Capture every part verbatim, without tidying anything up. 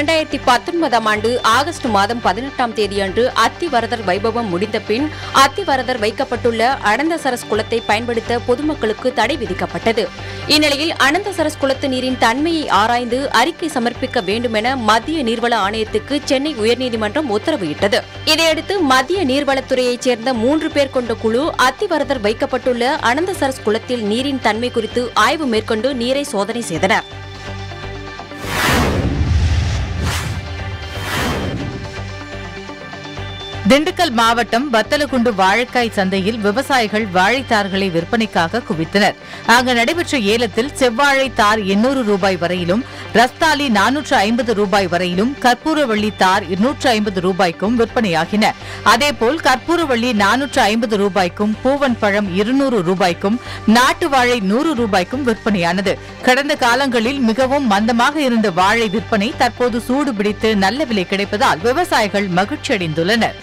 இரண்டாயிரத்தி பத்தொன்பதாம் ஆண்டு ஆகஸ்ட் மாதம் பதினெட்டாம் தேதியன்று அத்திவரதர் வைபவம் முடிந்த பின் அத்திவரதர் வைக்கப்பட்டுள்ள அனந்தசரஸ் குளத்தை பயன்படுத்த பொதுமக்களுக்கு தடை விதிக்கப்பட்டது. இந்நிலையில் அனந்தசரஸ் குளத்து நீரின் தன்மையை ஆராய்ந்து அறிக்கை சமர்ப்பிக்க வேண்டுமென மத்திய நீர்வள ஆணையத்துக்கு சென்னை உயர்நீதிமன்றம் உத்தரவிட்டது. இதையடுத்து மத்திய நீர்வளத்துறையைச் சேர்ந்த மூன்று பேர் கொண்ட குழு அத்திவரதர் வைக்கப்பட்டுள்ள அனந்தசரஸ் குளத்தில் நீரின் தன்மை குறித்து ஆய்வு மேற்கொண்டு நீரை சோதனை செய்தனர். திண்டுக்கல் மாவட்டம் வத்தலகுண்டு வாழைக்காய் சந்தையில் விவசாயிகள் வாழைத்தார்களை விற்பனைக்காக குவித்தனர். அங்கு நடைபெற்ற ஏலத்தில் செவ்வாழை தார் எண்ணூறு ரூபாய் வரையிலும், ரஸ்தாலி நானூற்று ஐம்பது ரூபாய் வரையிலும், கற்பூரவள்ளி தார் இருநூற்று ஐம்பது ரூபாய்க்கும் விற்பனையாகின. அதேபோல் கற்பூரவள்ளி நானூற்று ஐம்பது ரூபாய்க்கும், பூவன் பழம் இருநூறு ரூபாய்க்கும், நாட்டு வாழை நூறு ரூபாய்க்கும் விற்பனையானது. கடந்த காலங்களில் மிகவும் மந்தமாக இருந்த வாழை விற்பனை தற்போது சூடு பிடித்து நல்ல விலை கிடைப்பதால் விவசாயிகள் மகிழ்ச்சியடைந்துள்ளனர்.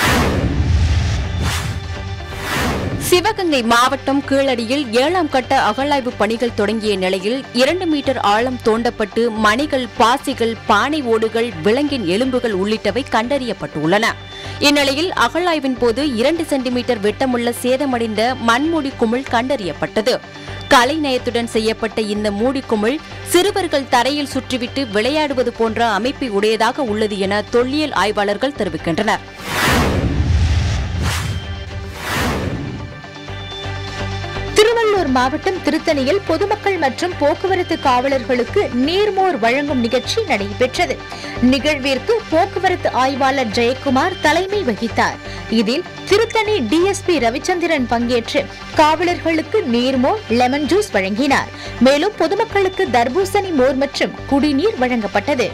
சிவகங்கை மாவட்டம் கீழடியில் ஏழாம் கட்ட அகழாய்வு பணிகள் தொடங்கிய நிலையில் இரண்டு மீட்டர் ஆழம் தோண்டப்பட்டு மணிகள், பாசிகள், பானை ஓடுகள், விலங்கின் எலும்புகள் உள்ளிட்டவை கண்டறியப்பட்டுள்ளன. இந்நிலையில் அகழாய்வின் போது இரண்டு சென்டிமீட்டர் விட்டமுள்ள சேதமடைந்த மண்மூடி குமிழ் கண்டறியப்பட்டது. கலைநயத்துடன் செய்யப்பட்ட இந்த மூடிக்குமிழ் சிறுவர்கள் தரையில் சுற்றிவிட்டு விளையாடுவது போன்ற அமைப்பை உடையதாக உள்ளது என தொல்லியல் ஆய்வாளர்கள் தெரிவிக்கின்றனர். திருவள்ளூர் மாவட்டம் திருத்தணியில் பொதுமக்கள் மற்றும் போக்குவரத்து காவலர்களுக்கு நீர்மோர் வழங்கும் நிகழ்ச்சி நடைபெற்றது. நிகழ்விற்கு போக்குவரத்து ஆய்வாளர் ஜெயக்குமார் தலைமை வகித்தார். இதில் திருத்தணி டிஎஸ்பி ரவிச்சந்திரன் பங்கேற்று காவலர்களுக்கு நீர்மோர், லெமன் ஜூஸ் வழங்கினார். மேலும் பொதுமக்களுக்கு தர்பூசணி மோர் மற்றும் குடிநீர் வழங்கப்பட்டது.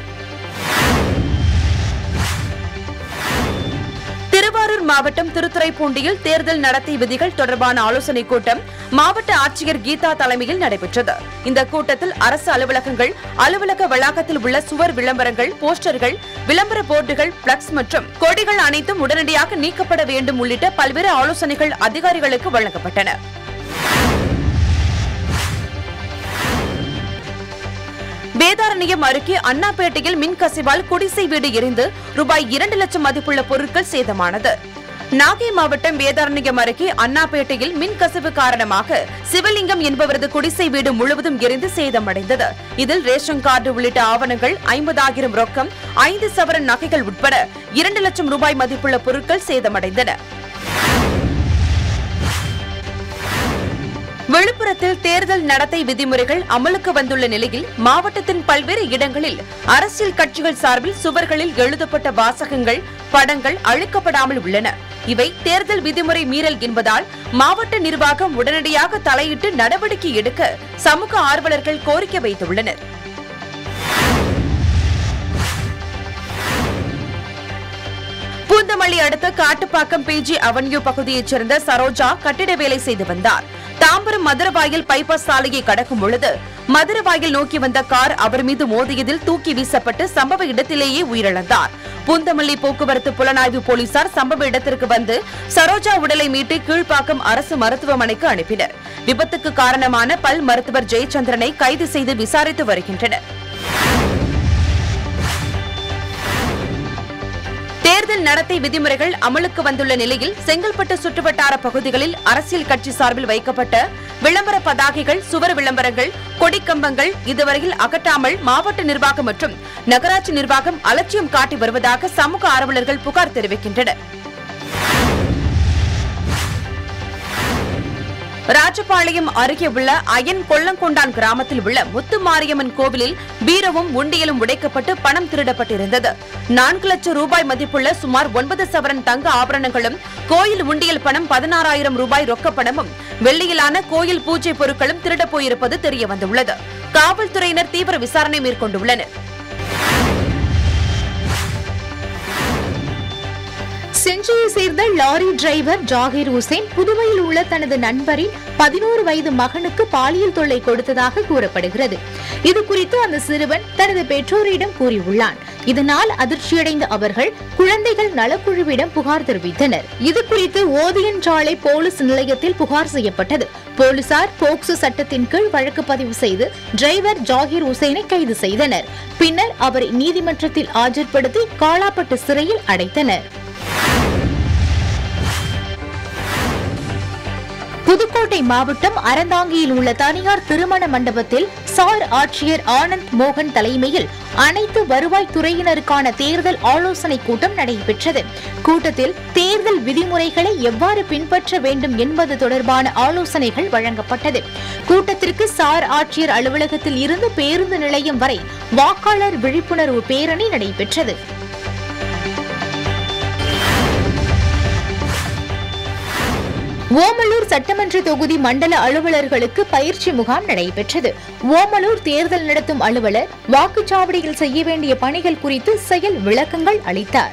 திருவாரூர் மாவட்டம் திருத்துறைப்பூண்டியில் தேர்தல் நடத்தை விதிகள் தொடர்பான ஆலோசனைக் கூட்டம் மாவட்ட ஆட்சியர் கீதா தலைமையில் நடைபெற்றது. இந்த கூட்டத்தில் அரசு அலுவலகங்கள், அலுவலக வளாகத்தில் உள்ள சுவர் விளம்பரங்கள், போஸ்டர்கள், விளம்பர போர்டுகள், பிளக்ஸ் மற்றும் கொடிகள் அனைத்தும் உடனடியாக நீக்கப்பட வேண்டும் உள்ளிட்ட பல்வேறு ஆலோசனைகள் அதிகாரிகளுக்கு வழங்கப்பட்டன. வேதாரண்யம் அருகே அண்ணாப்பேட்டையில் மின்கசிவால் குடிசை வீடு எரிந்து ரூபாய் இரண்டு லட்சம் மதிப்புள்ள பொருட்கள் சேதமானது. நாகை மாவட்டம் வேதாரண்யம் அருகே அண்ணாப்பேட்டையில் மின்கசிவு காரணமாக சிவலிங்கம் என்பவரது குடிசை வீடு முழுவதும் எரிந்து சேதமடைந்தது. இதில் ரேஷன் கார்டு உள்ளிட்ட ஆவணங்கள், ஐம்பதாயிரம் ரொக்கம், ஐந்து சவரன் நகைகள் உட்பட இரண்டு லட்சம் ரூபாய் மதிப்புள்ள பொருட்கள் சேதமடைந்தன. விழுப்புரத்தில் தேர்தல் நடத்தை விதிமுறைகள் அமலுக்கு வந்துள்ள நிலையில் மாவட்டத்தின் பல்வேறு இடங்களில் அரசியல் கட்சிகள் சார்பில் சுவர்களில் எழுதப்பட்ட வாசகங்கள், படங்கள் அழிக்கப்படாமல் உள்ளன. இவை தேர்தல் விதிமுறை மீறல் என்பதால் மாவட்ட நிர்வாகம் உடனடியாக தலையிட்டு நடவடிக்கை எடுக்க சமூக ஆர்வலர்கள் கோரிக்கை வைத்துள்ளனர். பூந்தமல்லி அடுத்த காட்டுப்பாக்கம் பிஜி அவென்யூ பகுதியைச் சேர்ந்த சரோஜா கட்டிட வேலை செய்து வந்தார். தாம்பரம் மதுரவாயில் பைபாஸ் சாலையை கடக்கும் பொழுது மதுரவாயில் நோக்கி வந்த கார் அவர் மீது மோதியதில் தூக்கி வீசப்பட்டு சம்பவ இடத்திலேயே உயிரிழந்தார். பூந்தமல்லி போக்குவரத்து புலனாய்வு போலீசார் சம்பவ இடத்திற்கு வந்து சரோஜா உடலை மீட்டு கீழ்ப்பாக்கம் அரசு மருத்துவமனைக்கு அனுப்பினர். விபத்துக்கு காரணமான பல் மருத்துவர் ஜெயச்சந்திரனை கைது செய்து விசாரித்து வருகின்றனர். தேர்தல் நடத்தை விதிமுறைகள் அமலுக்கு வந்துள்ள நிலையில் செங்கல்பட்டு சுற்றுவட்டார பகுதிகளில் அரசியல் கட்சி சார்பில் வைக்கப்பட்ட விளம்பர பதாகைகள், சுவர் விளம்பரங்கள், கொடிக்கம்பங்கள் இதுவரையில் அகற்றாமல் மாவட்ட நிர்வாகம் மற்றும் நகராட்சி நிர்வாகம் அலட்சியம் காட்டி வருவதாக சமூக ஆர்வலர்கள் புகார் தெரிவிக்கின்றனர். ராஜபாளையம் அருகே உள்ள அயன் கொல்லங்கொண்டான் கிராமத்தில் உள்ள முத்துமாரியம்மன் கோவிலில் பீரவும் உண்டியலும் உடைக்கப்பட்டு பணம் திருடப்பட்டிருந்தது. நான்கு லட்சம் ரூபாய் மதிப்புள்ள சுமார் ஒன்பது சவரன் தங்க ஆபரணங்களும், கோயில் உண்டியல் பணம் பதினாறாயிரம் ரூபாய் ரொக்கப்பணமும், வெள்ளியிலான கோயில் பூஜை பொருட்களும் திருடப் போயிருப்பது தெரியவந்துள்ளது. காவல்துறையினர் தீவிர விசாரணை மேற்கொண்டுள்ளனர். செஞ்சியை சேர்ந்த லாரி டிரைவர் ஜாகிர் ஹுசேன் புதுவையில் உள்ள தனது நண்பரின் பதினோரு வயது மகனுக்கு பாலியல் தொல்லை கொடுத்ததாக கூறப்படுகிறது. இது குறித்து அந்த சிறுவன் தனது பெற்றோரிடம் கூறியுள்ளான். இதனால் அதிர்ச்சியடைந்த அவர்கள் குழந்தைகள் நலக்குழுவிடம் புகார் தெரிவித்தனர். இது குறித்து ஓதியன்சாலை போலீஸ் நிலையத்தில் புகார் செய்யப்பட்டது. போலீசார் போக்சோ சட்டத்தின் கீழ் வழக்கு பதிவு செய்து டிரைவர் ஜாகிர் ஹுசேனை கைது செய்தனர். பின்னர் அவரை நீதிமன்றத்தில் ஆஜர்படுத்தி காலாப்பட்டு சிறையில் அடைத்தனர். புதுக்கோட்டை மாவட்டம் அறந்தாங்கியில் உள்ள தனியார் திருமண மண்டபத்தில் சார் ஆட்சியர் ஆனந்த் மோகன் தலைமையில் அனைத்து வருவாய் துறையினருக்கான தேர்தல் ஆலோசனை கூட்டம் நடைபெற்றது. கூட்டத்தில் தேர்தல் விதிமுறைகளை எவ்வாறு பின்பற்ற வேண்டும் என்பது தொடர்பான ஆலோசனைகள் வழங்கப்பட்டது. கூட்டத்திற்கு சார் ஆட்சியர் அலுவலகத்தில் இருந்து பேருந்து நிலையம் வரை வாக்காளர் விழிப்புணர்வு பேரணி நடைபெற்றது. ஓமலூர் சட்டமன்ற தொகுதி மண்டல அலுவலர்களுக்கு பயிற்சி முகாம் நடைபெற்றது. ஓமலூர் தேர்தல் நடத்தும் அலுவலர் வாக்குச்சாவடியில் செய்ய வேண்டிய பணிகள் குறித்து செயல் விளக்கங்கள் அளித்தார்.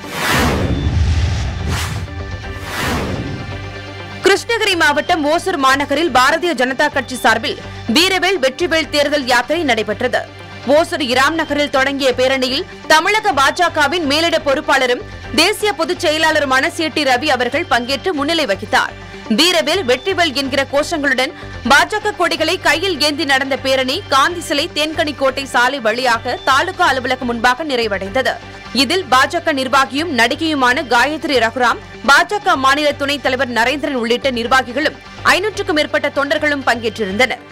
கிருஷ்ணகிரி மாவட்டம் ஓசூர் மாநகரில் பாரதிய ஜனதா கட்சி சார்பில் வீரவேல் வெற்றிவேல் தேர்தல் யாத்திரை நடைபெற்றது. ஓசூர் இராம் நகரில் தொடங்கிய பேரணியில் தமிழக பாஜகவின் மேலிட பொறுப்பாளரும் தேசிய பொதுச் செயலாளருமான சி டி ரவி அவர்கள் பங்கேற்று முன்னிலை வகித்தார். வீரவேல் வெற்றிவேல் என்கிற கோஷங்களுடன் பாஜக கொடிகளை கையில் ஏந்தி நடந்த பேரணி காந்தி சிலை தேன்கனிக்கோட்டை சாலை வழியாக தாலுகா அலுவலகம் முன்பாக நிறைவடைந்தது. இதில் பாஜக நிர்வாகியும் நடிகையுமான காயத்ரி ரகுராம், பாஜக மாநில துணைத் தலைவர் நரேந்திரன் உள்ளிட்ட நிர்வாகிகளும் ஐநூற்றுக்கும் மேற்பட்ட தொண்டர்களும் பங்கேற்றிருந்தனர்.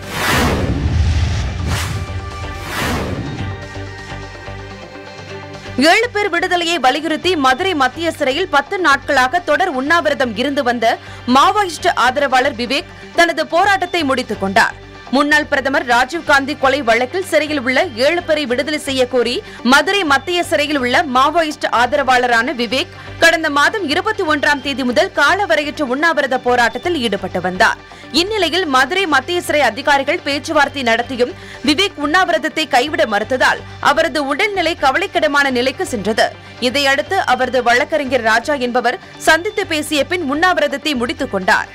ஏழு பேர் விடுதலையை வலியுறுத்தி மதுரை மத்திய சிறையில் பத்து நாட்களாக தொடர் உண்ணாவிரதம் இருந்து வந்த மாவோயிஸ்ட் ஆதரவாளர் விவேக் தனது போராட்டத்தை முடித்துக் கொண்டார். முன்னாள் பிரதமர் ராஜீவ்காந்தி கொலை வழக்கில் சிறையில் உள்ள ஏழு பேரை விடுதலை செய்ய கோரி மதுரை மத்திய சிறையில் உள்ள மாவோயிஸ்ட் ஆதரவாளரான விவேக் கடந்த மாதம் இருபத்தி ஒன்றாம் தேதி முதல் காலவரையற்ற உண்ணாவிரத போராட்டத்தில் ஈடுபட்டு வந்தார். இந்நிலையில் மதுரை மத்திய சிறை அதிகாரிகள் பேச்சுவார்த்தை நடத்தியும் விவேக் உண்ணாவிரதத்தை கைவிட மறுத்ததால் அவரது உடல்நிலை கவலைக்கிடமான நிலைக்கு சென்றது. இதையடுத்து அவரது வழக்கறிஞர் ராஜா என்பவர் சந்தித்து பேசிய பின் உண்ணாவிரதத்தை முடித்துக் கொண்டார்.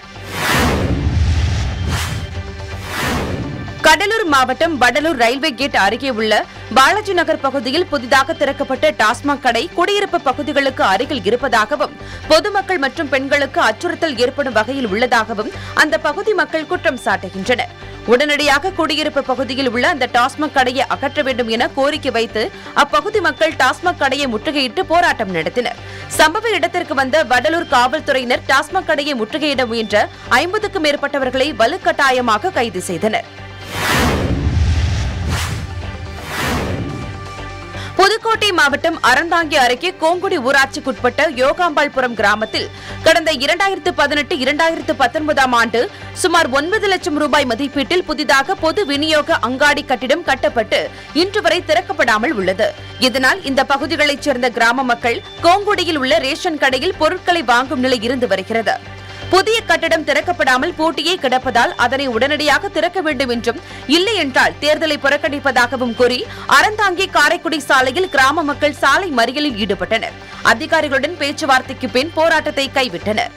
கடலூர் மாவட்டம் வடலூர் ரயில்வே கேட் அருகே உள்ள பாலாஜி நகர் பகுதியில் புதிதாக திறக்கப்பட்ட டாஸ்மாக் கடை குடியிருப்பு பகுதிகளுக்கு அருகில் இருப்பதாகவும் பொதுமக்கள் மற்றும் பெண்களுக்கு அச்சுறுத்தல் ஏற்படும் வகையில் உள்ளதாகவும் அந்த பகுதி மக்கள் குற்றம் சாட்டுகின்றனர். உடனடியாக குடியிருப்பு பகுதியில் உள்ள அந்த டாஸ்மாக் கடையை அகற்ற வேண்டும் என கோரிக்கை வைத்து அப்பகுதி மக்கள் டாஸ்மாக் கடையை முற்றுகையிட்டு போராட்டம் நடத்தினர். சம்பவ இடத்திற்கு வந்த வடலூர் காவல்துறையினர் டாஸ்மாக் கடையை முற்றுகையிட முயன்ற ஐம்பதுக்கும் மேற்பட்டவர்களை வலுக்கட்டாயமாக கைது செய்தனர். புதுக்கோட்டை மாவட்டம் அறந்தாங்கி அருகே கோங்குடி ஊராட்சிக்குட்பட்ட யோகாம்பாள்புரம் கிராமத்தில் கடந்த இரண்டாயிரத்து பதினெட்டு இரண்டாயிரத்து பத்தொன்பதாம் ஆண்டு சுமார் ஒன்பது லட்சம் ரூபாய் மதிப்பீட்டில் புதிதாக பொது விநியோக அங்காடி கட்டிடம் கட்டப்பட்டு இன்று வரை திறக்கப்படாமல் உள்ளது. இதனால் இந்த பகுதிகளைச் சேர்ந்த கிராம மக்கள் கோங்குடியில் உள்ள ரேஷன் கடையில் பொருட்களை வாங்கும் நிலை இருந்து வருகிறது. புதிய கட்டடம் திறக்கப்படாமல் பூட்டியே கிடப்பதால் அதனை உடனடியாக திறக்க வேண்டும் என்றும், இல்லை என்றால் தேர்தலை புறக்கணிப்பதாகவும் கூறி அறந்தாங்கி காரைக்குடி சாலையில் கிராம மக்கள் சாலை மறியலில் ஈடுபட்டனர். அதிகாரிகளுடன் பேச்சுவார்த்தைக்கு பின் போராட்டத்தை கைவிட்டனர்.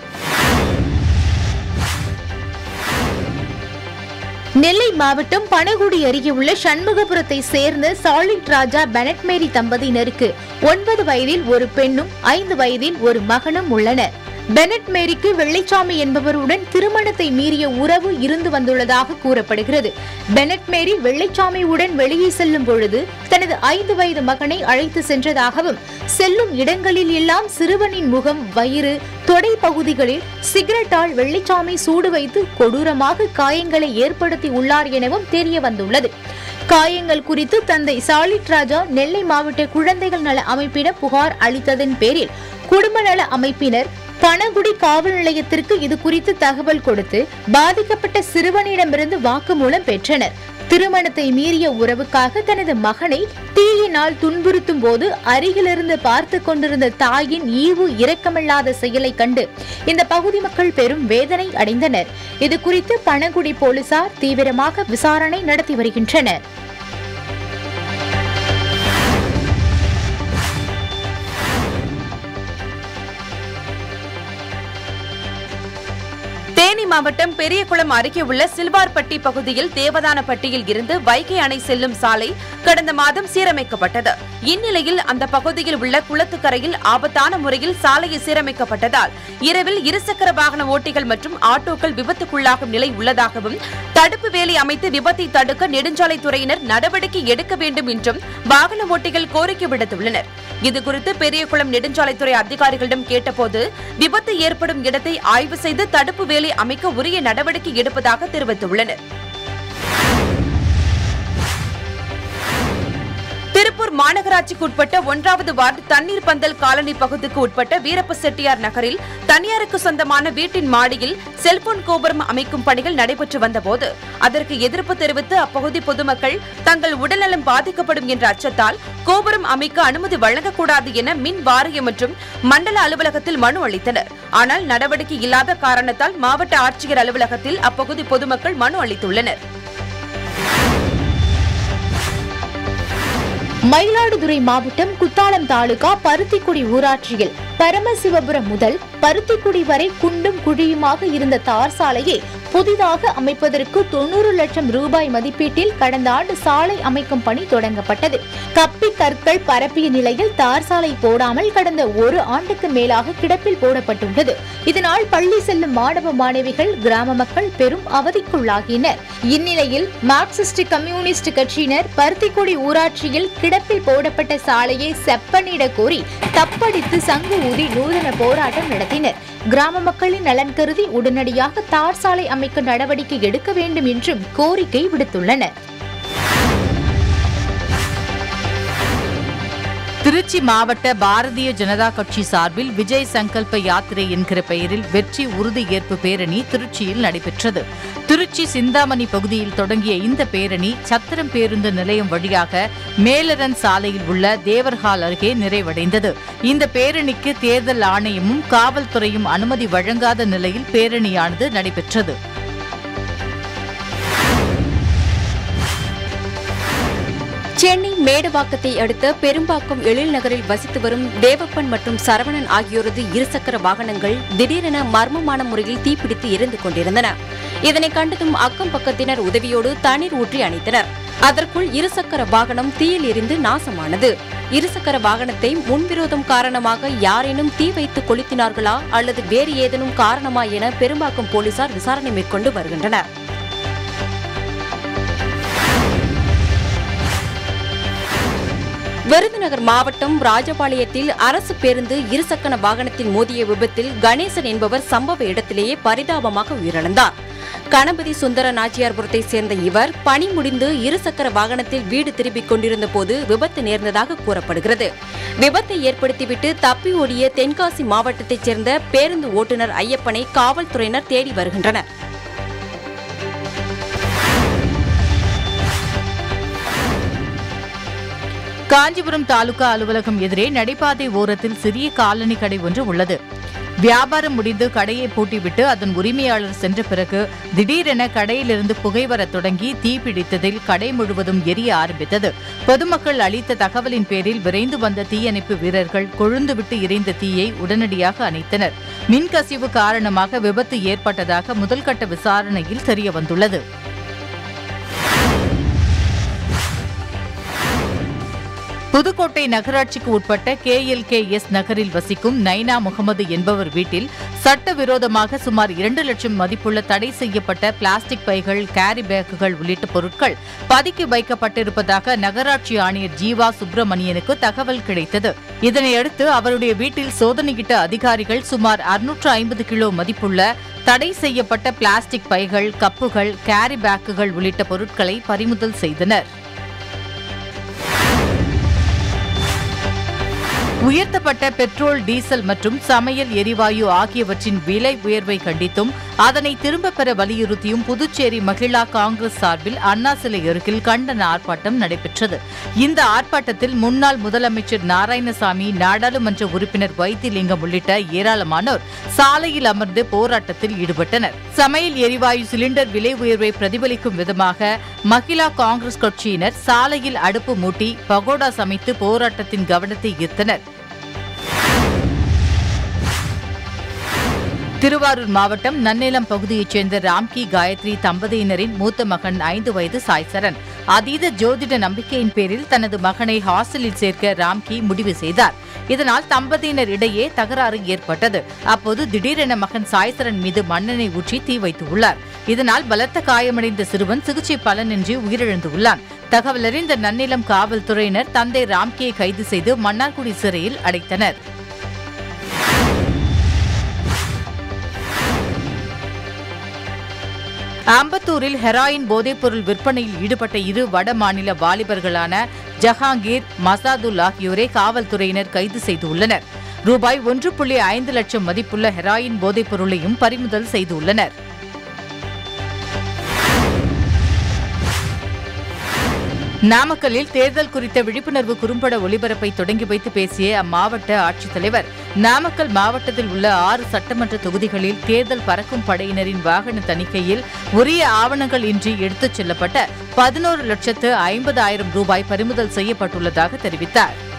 நெல்லை மாவட்டம் பனகுடி அருகே உள்ள சண்முகபுரத்தை சேர்ந்த சாலிட் ராஜா பெனட் மேரி தம்பதியினருக்கு ஒன்பது வயதில் ஒரு பெண்ணும் ஐந்து வயதில் ஒரு மகனும் உள்ளனர். பெனட் மேரிக்கு வெள்ளைச்சாமி என்பவருடன் திருமணத்தை மீறிய உறவு இருந்து வந்துள்ளதாக கூறப்படுகிறது. பெனட் மேரி வெள்ளைச்சாமியுடன் வெளியே செல்லும் பொழுது தனது ஐந்து வயது மகனை அழைத்து சென்றதாகவும், செல்லும் இடங்களில் எல்லாம் சிறுவனின் முகம், வயிறு, தொடை பகுதிகளில் சிகரெட்டால் வெள்ளைச்சாமி சூடு வைத்து கொடூரமாக காயங்களை ஏற்படுத்தி உள்ளார் எனவும் தெரிய வந்துள்ளது. காயங்கள் குறித்து தந்தை சாலிட் ராஜா நெல்லை மாவட்ட குழந்தைகள் நல அமைப்பிடம் புகார் அளித்ததன் பேரில் குடும்ப நல அமைப்பினர் பனகுடி காவல் நிலையத்திற்கு இது குறித்து தகவல் கொடுத்து பாதிக்கப்பட்ட சிறுவனிடமிருந்து வாக்குமூலம் பெற்றனர். திருமணத்தை மீறிய உறவுக்காக தனது மகனை தீயினால் துன்புறுத்தும் போது அருகிலிருந்து பார்த்து கொண்டிருந்த தாயின் ஈவு இரக்கமில்லாத செயலை கண்டு இந்த பகுதி மக்கள் பெரும் வேதனை அடைந்தனர். இது குறித்து பனகுடி போலீசார் தீவிரமாக விசாரணை நடத்தி வருகின்றனர். மாவட்டம் பெரியகுளம் அருகே உள்ள சில்வார்பட்டி பகுதியில் தேவதானப்பட்டியில் இருந்து வைகை அணை செல்லும் சாலை கடந்த மாதம் சீரமைக்கப்பட்டது. இந்நிலையில் அந்த பகுதியில் உள்ள குளத்துக்கரையில் ஆபத்தான முறையில் சாலையை சீரமைக்கப்பட்டதால் இரவில் இருசக்கர வாகன ஓட்டிகள் மற்றும் ஆட்டோக்கள் விபத்துக்குள்ளாகும் நிலை உள்ளதாகவும், தடுப்பு வேலி அமைத்து விபத்தை தடுக்க நெடுஞ்சாலைத்துறையினர் நடவடிக்கை எடுக்க வேண்டும் என்றும் வாகன ஓட்டிகள் கோரிக்கை விடுத்துள்ளனர். இதுகுறித்து பெரியகுளம் நெடுஞ்சாலைத்துறை அதிகாரிகளிடம் கேட்டபோது விபத்து ஏற்படும் இடத்தை ஆய்வு செய்து தடுப்பு வேலை அமைக்க உரிய நடவடிக்கை எடுப்பதாக தெரிவித்துள்ளனர். திருப்பூர் மாநகராட்சிக்கு உட்பட்ட ஒன்றாவது வார்டு தண்ணீர் பந்தல் காலனி பகுதிக்கு உட்பட்ட வீரப்ப செட்டியார் நகரில் தனியாருக்கு சொந்தமான வீட்டின் மாடியில் செல்போன் கோபுரம் அமைக்கும் பணிகள் நடைபெற்று வந்தபோது அதற்கு எதிர்ப்பு தெரிவித்து அப்பகுதி பொதுமக்கள் தங்கள் உடல்நலம் பாதிக்கப்படும் என்ற அச்சத்தால் கோபுரம் அமைக்க அனுமதி வழங்கக்கூடாது என மின் வாரியம் மற்றும் மண்டல அலுவலகத்தில் மனு அளித்தனர். ஆனால் நடவடிக்கை இல்லாத காரணத்தால் மாவட்ட ஆட்சியர் அலுவலகத்தில் அப்பகுதி பொதுமக்கள் மனு அளித்துள்ளனர். மயிலாடுதுறை மாவட்டம் குத்தாலம் தாலுகா பருத்திக்குடி ஊராட்சியில் பரமசிவபுரம் முதல் பருத்திக்குடி வரை குண்டும் குழியுமாக இருந்த தார் சாலையை புதிதாக அமைப்பதற்கு தொன்னூறு லட்சம் ரூபாய் மதிப்பீட்டில் கடந்த ஆண்டு சாலை அமைக்கும் பணி தொடங்கப்பட்டது. கப்பி கற்கள் பரப்பிய நிலையில் தார் சாலை போடாமல் கடந்த ஒரு ஆண்டுக்கு மேலாக கிடப்பில் போடப்பட்டுள்ளது. இதனால் பள்ளி செல்லும் மாணவ மாணவிகள், கிராம மக்கள் பெரும் அவதிக்குள்ளாகினர். இந்நிலையில் மார்க்சிஸ்ட் கம்யூனிஸ்ட் கட்சியினர் பருத்திக்குடி ஊராட்சியில் கிடப்பில் போடப்பட்ட சாலையை செப்பனிட கோரி தப்படித்து சங்கு ஊதி நூதன போராட்டம் நடத்தினர். கிராம மக்களின் நலன் கருதி உடனடியாக தார் சாலை அமைக்க நடவடிக்கை எடுக்க வேண்டும் என்றும் கோரிக்கை விடுத்துள்ளனர். திருச்சி மாவட்ட பாரதிய ஜனதா கட்சி சார்பில் விஜய் சங்கல்ப யாத்திரை என்கிற பெயரில் வெற்றி உறுதி ஏற்பு பேரணி திருச்சியில் நடைபெற்றது. திருச்சி சிந்தாமணி பகுதியில் தொடங்கிய இந்த பேரணி சத்திரம் பேருந்து நிலையம் வழியாக மேலரன் சாலையில் உள்ள தேவர்ஹால் அருகே நிறைவடைந்தது. இந்த பேரணிக்கு தேர்தல் ஆணையமும் காவல்துறையும் அனுமதி வழங்காத நிலையில் பேரணியானது நடைபெற்றது. சென்னை மேடவாக்கத்தை அடுத்த பெரும்பாக்கம் எழில் நகரில் வசித்து வரும் தேவப்பன் மற்றும் சரவணன் ஆகியோரது இருசக்கர வாகனங்கள் திடீரென மர்மமான முறையில் தீப்பிடித்து எரிந்து கொண்டிருந்தன. இதனை கண்டதும் அக்கம் பக்கத்தினர் உதவியோடு தண்ணீர் ஊற்றி அணைத்தனர். அதற்குள் இருசக்கர வாகனம் தீயில் எரிந்து நாசமானது. இருசக்கர வாகனத்தை முன்விரோதம் காரணமாக யாரேனும் தீ வைத்து கொளுத்தினார்களா அல்லது வேறு ஏதேனும் காரணமா என பெரும்பாக்கம் போலீசார் விசாரணை மேற்கொண்டு வருகின்றனர். விருதுநகர் மாவட்டம் ராஜபாளையத்தில் அரசு பேருந்து இருசக்கர வாகனத்தின் மோதிய விபத்தில் கணேசன் என்பவர் சம்பவ இடத்திலேயே பரிதாபமாக உயிரிழந்தார். கணபதி சுந்தர நாச்சியார்புரத்தை சேர்ந்த இவர் பணி முடிந்து இருசக்கர வாகனத்தில் வீடு திரும்பிக் கொண்டிருந்த போது விபத்து நேர்ந்ததாக கூறப்படுகிறது. விபத்தை ஏற்படுத்திவிட்டு தப்பி ஓடிய தென்காசி மாவட்டத்தைச் சேர்ந்த பேருந்து ஓட்டுநர் ஐயப்பனை காவல்துறையினர் தேடி வருகின்றனர். காஞ்சிபுரம் தாலுகா அலுவலகம் எதிரே நடைபாதை ஓரத்தில் சிறிய காலனி கடை ஒன்று உள்ளது. வியாபாரம் முடிந்து கடையை பூட்டிவிட்டு அதன் உரிமையாளர் சென்ற பிறகு திடீரென கடையிலிருந்து புகை வரத் தொடங்கி தீப்பிடித்ததில் கடை முழுவதும் எரிய ஆரம்பித்தது. பொதுமக்கள் அளித்த தகவலின் பேரில் விரைந்து வந்த தீயணைப்பு வீரர்கள் கொழுந்துவிட்டு எரிந்த தீயை உடனடியாக அணைத்தனர். மின்கசிவு காரணமாக விபத்து ஏற்பட்டதாக முதல்கட்ட விசாரணையில் தெரியவந்துள்ளது. புதுக்கோட்டை நகராட்சிக்கு உட்பட்ட கே எல் கே எஸ் நகரில் வசிக்கும் நைனா முகமது என்பவர் வீட்டில் சட்டவிரோதமாக சுமார் இரண்டு லட்சம் மதிப்புள்ள தடை செய்யப்பட்ட பிளாஸ்டிக் பைகள், கேரி பேக்குகள் உள்ளிட்ட பொருட்கள் பதுக்கி வைக்கப்பட்டிருப்பதாக நகராட்சி ஆணையர் ஜீவா சுப்பிரமணியனுக்கு தகவல் கிடைத்தது. இதனையடுத்து அவருடைய வீட்டில் சோதனையிட்ட அதிகாரிகள் சுமார் அறுநூற்று ஐம்பது கிலோ மதிப்புள்ள தடை செய்யப்பட்ட பிளாஸ்டிக் பைகள், கப்புகள், கேரி பேக்குகள் உள்ளிட்ட பொருட்களை பறிமுதல் செய்தனர். உயர்த்தப்பட்ட பெட்ரோல், டீசல் மற்றும் சமையல் எரிவாயு ஆகியவற்றின் விலை உயர்வை கண்டித்தும் அதனை திரும்பப் பெற வலியுறுத்தியும் புதுச்சேரி மகிழா காங்கிரஸ் சார்பில் அண்ணா சிலை அருகில் கண்டன ஆர்ப்பாட்டம் நடைபெற்றது. இந்த ஆர்ப்பாட்டத்தில் முன்னாள் முதலமைச்சர் நாராயணசாமி, நாடாளுமன்ற உறுப்பினர் வைத்திலிங்கம் உள்ளிட்ட ஏராளமானோர் சாலையில் அமர்ந்து போராட்டத்தில் ஈடுபட்டனர். சமையல் எரிவாயு சிலிண்டர் விலை உயர்வை பிரதிபலிக்கும் விதமாக மகிழா காங்கிரஸ் கட்சியினர் சாலையில் அடுப்பு மூட்டி பகோடா சமைத்து போராட்டத்தின் கவனத்தை ஈர்த்தனர். திருவாரூர் மாவட்டம் நன்னிலம் பகுதியைச் சேர்ந்த ராம்கி காயத்ரி தம்பதியினரின் மூத்த மகன் ஐந்து வயது சாய்சரன் அதீத ஜோதிட நம்பிக்கையின் பேரில் தனது மகனை ஹாஸ்டலில் சேர்க்க ராம்கி முடிவு செய்தார். இதனால் தம்பதியினர் இடையே தகராறு ஏற்பட்டது. அப்போது திடீரென மகன் சாய்சரன் மீது மண்ணெண்ணெய் ஊற்றி தீ வைத்துள்ளார். இதனால் பலத்த காயமடைந்த சிறுவன் சிகிச்சை பலனின்றி உயிரிழந்துள்ளான். தகவலறிந்த நன்னிலம் காவல்துறையினர் தந்தை ராம்கியை கைது செய்து மன்னார்குடி சிறையில் அடைத்தனர். அம்பத்தூரில் ஹெராயின் போதைப்பொருள் விற்பனையில் ஈடுபட்ட இரு வட மாநில வாலிபர்களான ஜஹாங்கீர், மசாதுல் ஆகியோரை காவல்துறையினர் கைது செய்துள்ளனர். ரூபாய் ஒன்று புள்ளி ஐந்து லட்சம் மதிப்புள்ள ஹெராயின் போதைப்பொருளையும் பறிமுதல் செய்துள்ளனர். நாமக்கல்லில் தேர்தல் குறித்த விழிப்புணர்வு குறும்பட ஒளிபரப்பை தொடங்கி வைத்து பேசிய அம்மாவட்ட ஆட்சித்தலைவர், நாமக்கல் மாவட்டத்தில் உள்ள ஆறு சட்டமன்ற தொகுதிகளில் தேர்தல் பறக்கும் படையினரின் வாகன தணிக்கையில் உரிய ஆவணங்கள் இன்றி எடுத்துச் செல்லப்பட்ட பதினோரு லட்சத்து ஐம்பதாயிரம் ரூபாய் பறிமுதல் செய்யப்பட்டுள்ளதாக தெரிவித்தார்.